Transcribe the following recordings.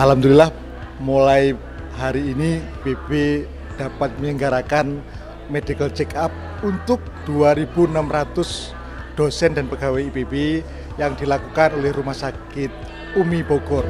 Alhamdulillah mulai hari ini IPB dapat menyelenggarakan medical check up untuk 2.600 dosen dan pegawai IPB yang dilakukan oleh Rumah Sakit UMI Bogor.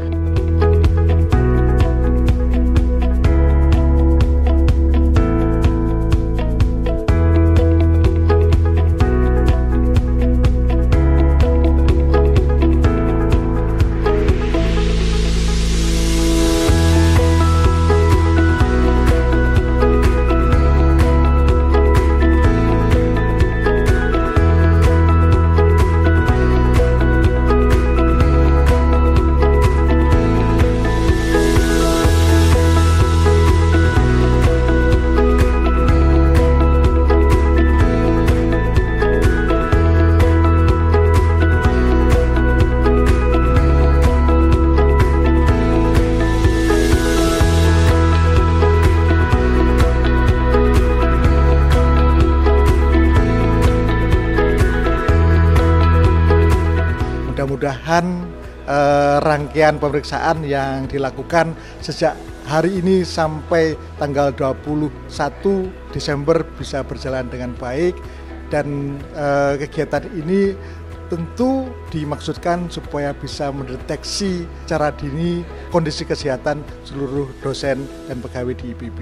Mudah-mudahan rangkaian pemeriksaan yang dilakukan sejak hari ini sampai tanggal 21 Desember bisa berjalan dengan baik, dan kegiatan ini tentu dimaksudkan supaya bisa mendeteksi secara dini kondisi kesehatan seluruh dosen dan pegawai di IPB.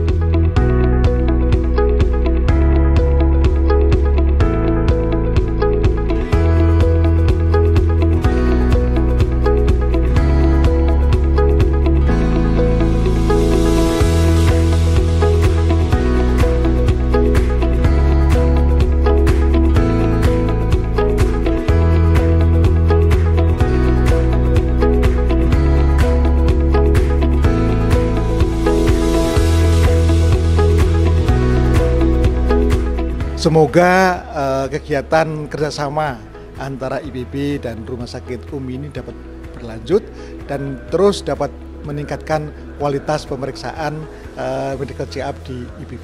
Semoga kegiatan kerjasama antara IPB dan Rumah Sakit UMI ini dapat berlanjut dan terus dapat meningkatkan kualitas pemeriksaan medical check up di IPB.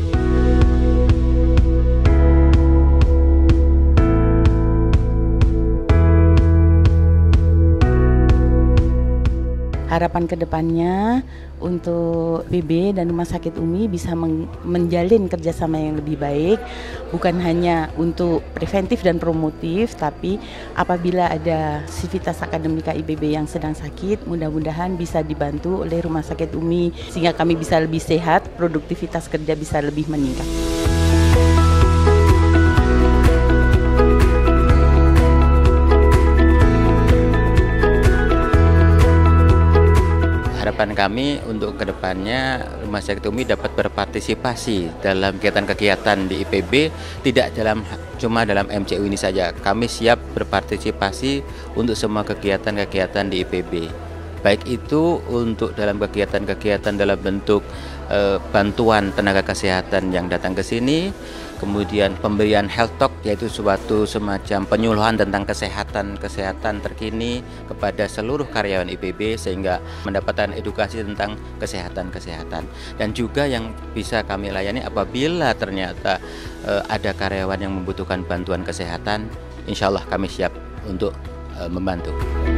Harapan kedepannya untuk IPB dan Rumah Sakit UMI bisa menjalin kerjasama yang lebih baik, bukan hanya untuk preventif dan promotif, tapi apabila ada sivitas akademika IPB yang sedang sakit, mudah-mudahan bisa dibantu oleh Rumah Sakit UMI sehingga kami bisa lebih sehat, produktivitas kerja bisa lebih meningkat. Harapan kami untuk kedepannya Rumah Sakit UMI dapat berpartisipasi dalam kegiatan-kegiatan di IPB, tidak cuma dalam MCU ini saja. Kami siap berpartisipasi untuk semua kegiatan-kegiatan di IPB. Baik itu untuk dalam kegiatan-kegiatan dalam bentuk bantuan tenaga kesehatan yang datang ke sini, kemudian pemberian health talk, yaitu suatu semacam penyuluhan tentang kesehatan terkini kepada seluruh karyawan IPB sehingga mendapatkan edukasi tentang kesehatan, dan juga yang bisa kami layani apabila ternyata ada karyawan yang membutuhkan bantuan kesehatan, insya Allah kami siap untuk membantu.